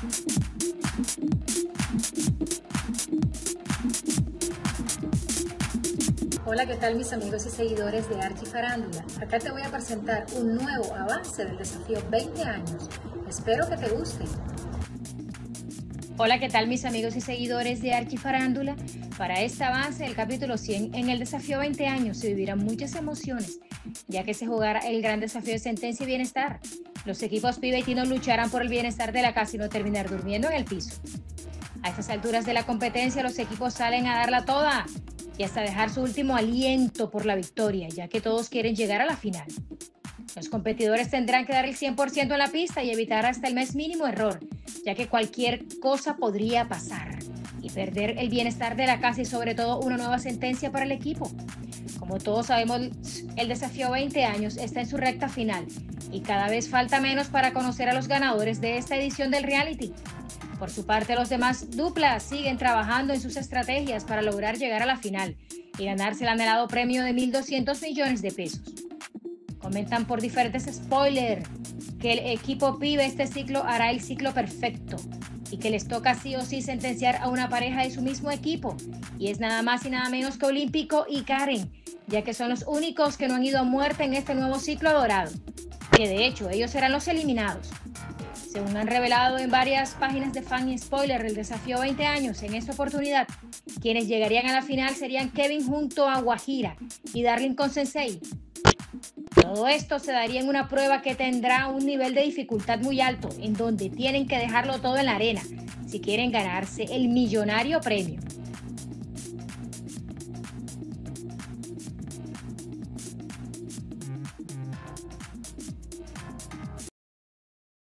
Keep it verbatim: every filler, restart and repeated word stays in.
Hola, ¿qué tal mis amigos y seguidores de Archi Farándula? Acá te voy a presentar un nuevo avance del desafío veinte años. Espero que te guste. Hola, ¿qué tal mis amigos y seguidores de Archi Farándula? Para este avance del capítulo cien en el desafío veinte años se vivirán muchas emociones, ya que se jugará el gran desafío de sentencia y bienestar. Los equipos Pibe y Tino lucharán por el bienestar de la casa y no terminar durmiendo en el piso. A estas alturas de la competencia los equipos salen a darla toda y hasta dejar su último aliento por la victoria, ya que todos quieren llegar a la final. Los competidores tendrán que dar el cien por ciento en la pista y evitar hasta el más mínimo error, ya que cualquier cosa podría pasar y perder el bienestar de la casa y sobre todo una nueva sentencia para el equipo. Como todos sabemos, el desafío veinte años está en su recta final y cada vez falta menos para conocer a los ganadores de esta edición del reality. Por su parte, los demás duplas siguen trabajando en sus estrategias para lograr llegar a la final y ganarse el anhelado premio de mil doscientos millones de pesos. Comentan por diferentes spoilers que el equipo Pibe este ciclo hará el ciclo perfecto y que les toca sí o sí sentenciar a una pareja de su mismo equipo, y es nada más y nada menos que Olímpico y Karen, ya que son los únicos que no han ido a muerte en este nuevo ciclo dorado, que de hecho ellos serán los eliminados. Según han revelado en varias páginas de fan y spoiler del desafío veinte años, en esta oportunidad, quienes llegarían a la final serían Kevin junto a Guajira y Darling con Sensei. Todo esto se daría en una prueba que tendrá un nivel de dificultad muy alto, en donde tienen que dejarlo todo en la arena si quieren ganarse el millonario premio.